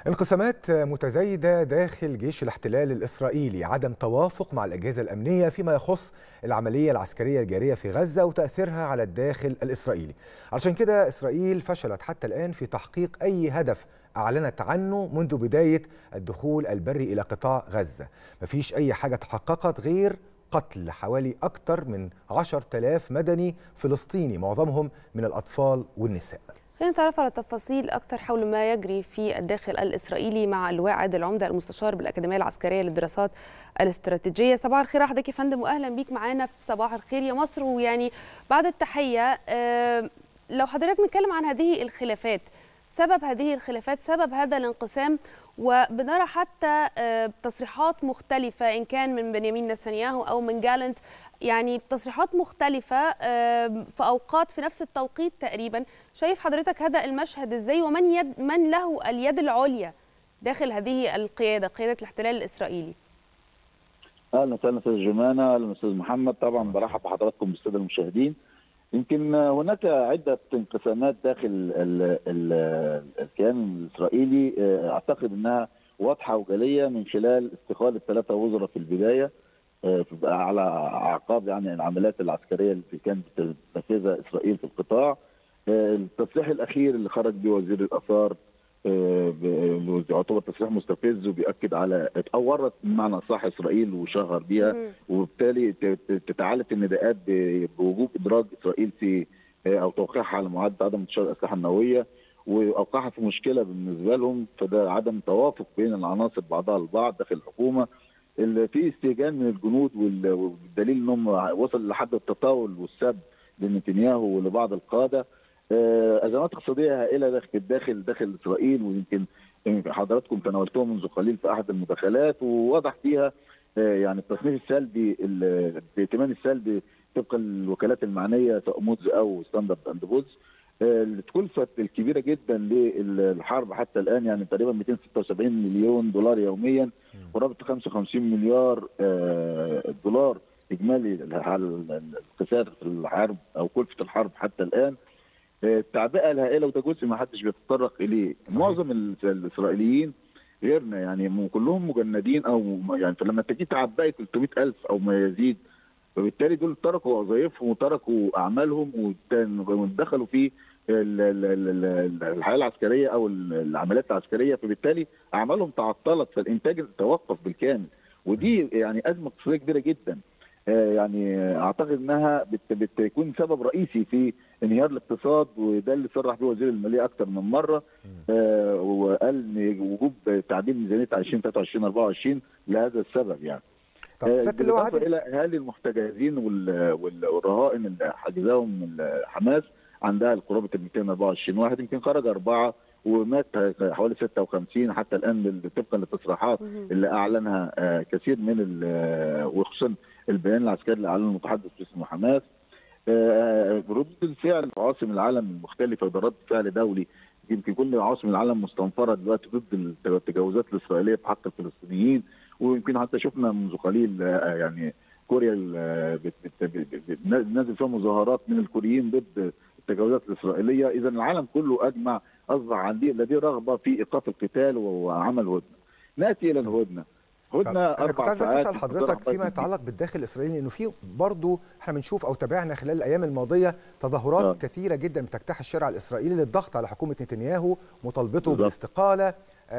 انقسامات متزايدة داخل جيش الاحتلال الإسرائيلي، عدم توافق مع الأجهزة الأمنية فيما يخص العملية العسكرية الجارية في غزة وتأثيرها على الداخل الإسرائيلي. علشان كده إسرائيل فشلت حتى الآن في تحقيق أي هدف أعلنت عنه منذ بداية الدخول البري إلى قطاع غزة. مفيش أي حاجة تحققت غير قتل حوالي أكثر من 10,000 مدني فلسطيني، معظمهم من الأطفال والنساء. خلينا نتعرف على تفاصيل أكثر حول ما يجري في الداخل الإسرائيلي مع اللواء عادل عمدة المستشار بالأكاديمية العسكرية للدراسات الاستراتيجية. صباح الخير حضرتك يا فندم، وأهلا بيك معانا في صباح الخير يا مصر. ويعني بعد التحية، لو حضرتك بنتكلم عن هذه الخلافات، سبب هذه الخلافات، سبب هذا الانقسام، وبنرى حتى تصريحات مختلفة إن كان من بنيامين نتنياهو أو من جالنت، يعني تصريحات مختلفة في أوقات في نفس التوقيت تقريبا. شايف حضرتك هذا المشهد إزاي، من له اليد العليا داخل هذه القيادة، قيادة الاحتلال الإسرائيلي؟ أهلا وسهلا أستاذ جمانة، أهلا أستاذ محمد. طبعا برحب بحضراتكم بالسادة المشاهدين. يمكن هناك عدة انقسامات داخل الكيان الإسرائيلي، أعتقد أنها واضحة وجلية من خلال استقالة 3 وزراء في البداية على أعقاب يعني العمليات العسكرية اللي كانت تنفذها إسرائيل في القطاع. التصريح الأخير اللي خرج به وزير الآثار يعتبر تصريح مستفز وبيأكد على ورط بمعنى صح إسرائيل وشهر بها، وبالتالي تتعالت النداءات بوجوب إدراج إسرائيل في أو توقيعها على معاهدة عدم انتشار الأسلحة النووية وأوقعها في مشكلة بالنسبة لهم. فده عدم توافق بين العناصر بعضها البعض داخل الحكومة، في استهجان من الجنود، والدليل انهم وصل لحد التطاول والسب لنتنياهو ولبعض القاده. ازمات اقتصاديه هائله داخل اسرائيل، ويمكن حضراتكم تناولتوها منذ قليل في احد المداخلات، ووضح فيها يعني التصنيف السلبي، الائتمان السلبي طبقا للوكالات المعنيه سواء مودز او ستاندرد اند بودز. الكلفه الكبيره جدا للحرب حتى الان يعني تقريبا 276 مليون دولار يوميا، قرابه 55 مليار دولار اجمالي الخسائر في الحرب او كلفه الحرب حتى الان. التعبئه الهائله، وده جزء ما حدش بيتطرق اليه. معظم الاسرائيليين غيرنا يعني كلهم مجندين، او يعني فلما تجي تعبئي 300,000 او ما يزيد، فبالتالي دول تركوا وظائفهم وتركوا اعمالهم ودخلوا في الحياه العسكريه او العمليات العسكريه، فبالتالي اعمالهم تعطلت، فالانتاج توقف بالكامل، ودي يعني ازمه اقتصاديه كبيره جدا. يعني اعتقد انها بتكون سبب رئيسي في انهيار الاقتصاد، وده اللي صرح به وزير الماليه اكثر من مره، وقال ان وجوب تعديل ميزانيه 2023-24 لهذا السبب يعني. طب سياده اللواء عادل، الى اهالي المحتجزين والرهائن اللي حجزاهم حماس عندها قرابه 224 واحد، يمكن خرج 4 ومات حوالي 56 حتى الان طبقا للتصريحات اللي اعلنها كثير من وخصوصا البيان العسكري اللي اعلنه المتحدث باسم حماس. ردود الفعل في عواصم العالم المختلفه، وده رد فعل دولي. يمكن كل عواصم العالم مستنفره دلوقتي ضد التجاوزات الاسرائيليه في حق الفلسطينيين، ويمكن حتى شفنا منذ قليل يعني كوريا نازل فيها مظاهرات من الكوريين ضد التجاوزات الاسرائيليه. اذا العالم كله اجمع، اصبح لديه رغبه في ايقاف القتال وعمل هدنه. ناتي الى الهدنه. أنا كنت عايز بس أسأل حضرتك فيما يتعلق بالداخل الإسرائيلي، إنه في برضه إحنا بنشوف أو تابعنا خلال الأيام الماضية تظاهرات كثيرة جدا بتجتاح الشارع الإسرائيلي للضغط على حكومة نتنياهو، مطالبته بالاستقالة،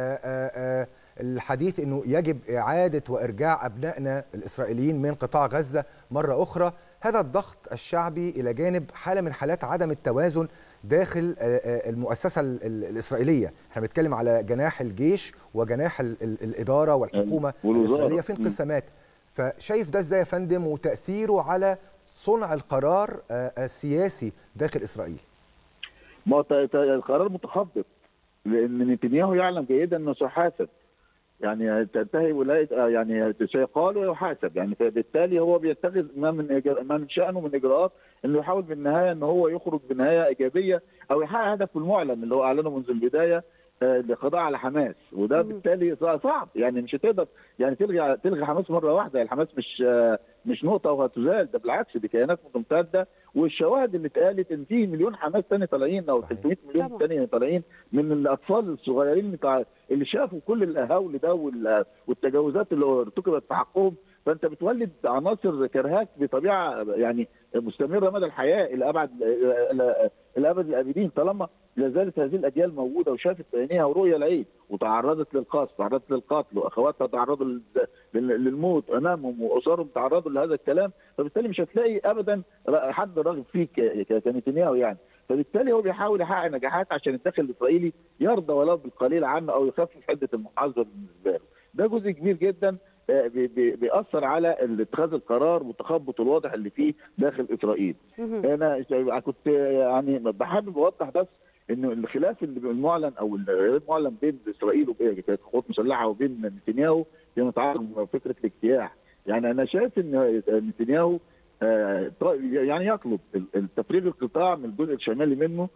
الحديث إنه يجب إعادة وإرجاع أبنائنا الإسرائيليين من قطاع غزة مرة أخرى. هذا الضغط الشعبي إلى جانب حالة من حالات عدم التوازن داخل المؤسسة الإسرائيلية. احنا بنتكلم على جناح الجيش وجناح الإدارة والحكومة الإسرائيلية في انقسامات. فشايف ده ازاي يا فندم، وتأثيره على صنع القرار السياسي داخل إسرائيل؟ ما القرار متخبط، لأن نتنياهو يعلم جيدا أنه سيحاسب، يعني تنتهي ولايه يعني سيقال ويحاسب، يعني فبالتالي هو بيتخذ ما من شأنه من اجراءات انه يحاول بالنهايه ان هو يخرج بنهايه ايجابيه او يحقق هدفه المعلن اللي هو اعلنه منذ البدايه للقضاء على حماس. وده بالتالي صعب، يعني مش هتقدر يعني تلغي حماس مره واحده. الحماس مش نقطه وهتزال، ده بالعكس دي كيانات متمتده. والشواهد اللي اتقالت ان في مليون حماس ثاني طالعين او 300 مليون ثاني طالعين من الاطفال الصغيرين اللي شافوا كل الهول ده والتجاوزات اللي ارتكبت في حقهم. فانت بتولد عناصر كرهاك بطبيعه يعني مستمره مدى الحياه الى ابد الابدين، طالما لا زالت هذه الاجيال موجوده وشافت بعينيها ورؤيه العين وتعرضت للقصف، تعرضت للقتل، واخواتها تعرضوا للموت امامهم، واسرهم تعرضوا لهذا الكلام. فبالتالي مش هتلاقي ابدا حد راغب فيك كنتنياهو يعني. فبالتالي هو بيحاول يحقق نجاحات عشان الداخل الاسرائيلي يرضى ولو بالقليل عنه او يخفف حده المحاسبه بالنسبه له. ده جزء كبير جدا بيأثر على اتخاذ القرار والتخبط الواضح اللي فيه داخل اسرائيل. انا كنت يعني بحابب اوضح بس انه الخلاف اللي المعلن او الغير معلن بين اسرائيل كقوات مسلحه وبين نتنياهو في متعلق بفكره الاجتياح. يعني انا شايف ان نتنياهو يعني يطلب تفريغ القطاع من الجزء الشمالي منه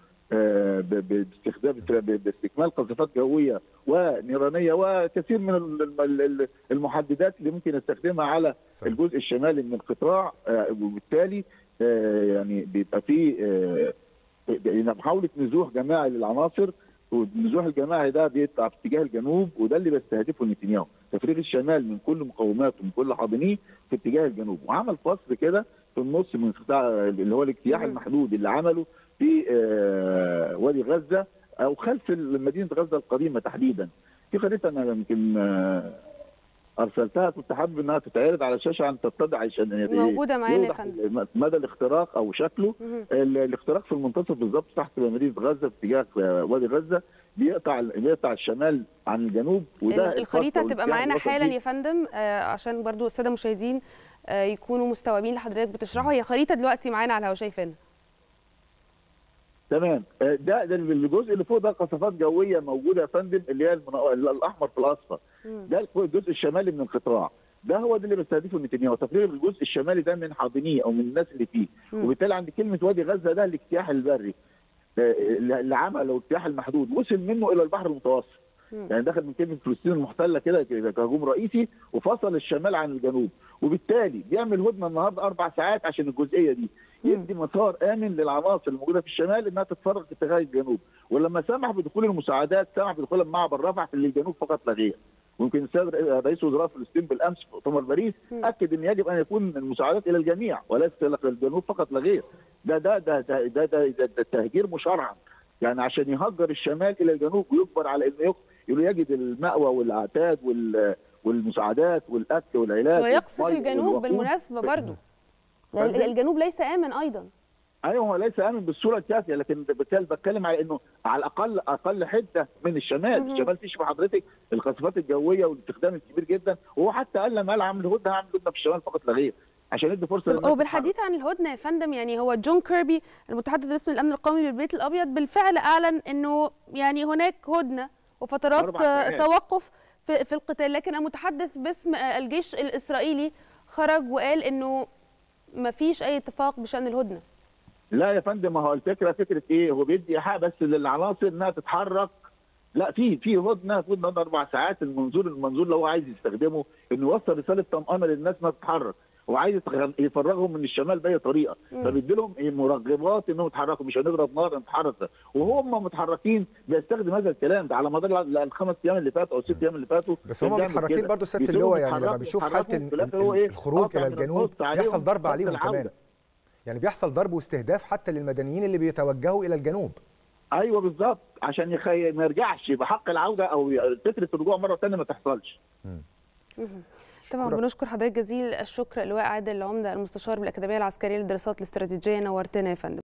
باستكمال قذافات جويه ونيرانيه وكثير من المحددات اللي ممكن يستخدمها على الجزء الشمالي من القطاع. وبالتالي يعني بيبقى في محاوله نزوح جماعي للعناصر، والنزوح الجماعي ده بيطلع في اتجاه الجنوب، وده اللي بيستهدفه نتنياهو، تفريغ الشمال من كل مقوماته ومن كل حاضنيه في اتجاه الجنوب. وعمل فصل كده في النص من اللي هو الاجتياح المحدود اللي عمله في وادي غزه او خلف مدينه غزه القديمه تحديدا. في خريطه انا يمكن ارسلتها، كنت حابب انها تتعرض على الشاشه عن تتضح عشان موجوده معانا يا فندم مدى الاختراق او شكله. الاختراق في المنتصف بالظبط تحت مدينه غزه في اتجاه وادي غزه، بيقطع الشمال عن الجنوب. وده الخريطه هتبقى معانا حالا يا فندم عشان برضو الساده المشاهدين يكونوا مستوعبين اللي حضرتك بتشرحه. هي خريطه دلوقتي معانا على الهواء شايفينها. تمام. ده الجزء اللي فوق ده قصفات جويه موجوده يا فندم، اللي هي الاحمر في الاصفر. ده الجزء الشمالي من القطاع، ده هو ده اللي بيستهدفه نتنياهو، تفريغ الجزء الشمالي ده من حاضنيه او من الناس اللي فيه. وبالتالي عند كلمه وادي غزه ده الاجتياح البري اللي عمله الاجتياح المحدود، وصل منه الى البحر المتوسط. يعني دخل من كلمه فلسطين المحتله كده كهجوم رئيسي، وفصل الشمال عن الجنوب. وبالتالي بيعمل هدنه النهارده 4 ساعات عشان الجزئيه دي، يدي مسار امن للعناصر الموجوده في الشمال انها تتفرغ في اتجاه الجنوب. ولما سمح بدخول المساعدات سمح بدخولها معبر رفح في الجنوب فقط لا غير. ويمكن السيد رئيس وزراء فلسطين بالامس في مؤتمر باريس اكد ان يجب ان يكون المساعدات الى الجميع وليس الى الجنوب فقط لا غير. ده تهجير مشرع، يعني عشان يهجر الشمال الى الجنوب ويجبر على انه يجد المأوى والاعتاد والمساعدات والاكل والعلاج ويقصف الجنوب بالمناسبه برضه. يعني الجنوب ليس امن ايضا. ايوه هو ليس امن بالصوره الكافيه، لكن بتكلم على انه على اقل حده من الشمال. الشمال فيه شوف حضرتك القصفات الجويه والاستخدام الكبير جدا، وهو حتى قال لما قال هعمل هدنه في الشمال فقط لا غير عشان يدي فرصه. وبالحديث عن الهدنه يا فندم، يعني هو جون كيربي المتحدث باسم الامن القومي بالبيت الابيض بالفعل اعلن انه يعني هناك هدنه وفترات توقف في القتال، لكن المتحدث باسم الجيش الاسرائيلي خرج وقال انه ما فيش اي اتفاق بشان الهدنه. لا يا فندم، ما هو الفكره فكره ايه؟ هو بيدي ايحاء بس للعناصر انها تتحرك. لا في هدنه 4 ساعات. المنظور اللي هو عايز يستخدمه انه يوصل رساله طمانه للناس انها تتحرك، وعايز يفرغهم من الشمال باي طريقه، فبيدي لهم مرغبات انهم يتحركوا، مش هنضرب نار نتحرك. وهم متحركين بيستخدم هذا الكلام ده على مدار ال5 ايام اللي فاتوا او 6 ايام اللي فاتوا. بس هم متحركين برضه سياده اللواء، يعني لما بيشوف حاله الخروج الى الجنوب بيحصل ضرب عليهم كمان، يعني بيحصل ضرب واستهداف حتى للمدنيين اللي بيتوجهوا الى الجنوب. ايوه بالظبط، عشان ما يرجعش بحق العوده او فكره الرجوع مره ثانيه ما تحصلش. طبعا بنشكر حضرتك جزيل الشكر اللواء عادل العمده المستشار بالاكاديميه العسكريه للدراسات الاستراتيجيه، نورتنا يا فندم.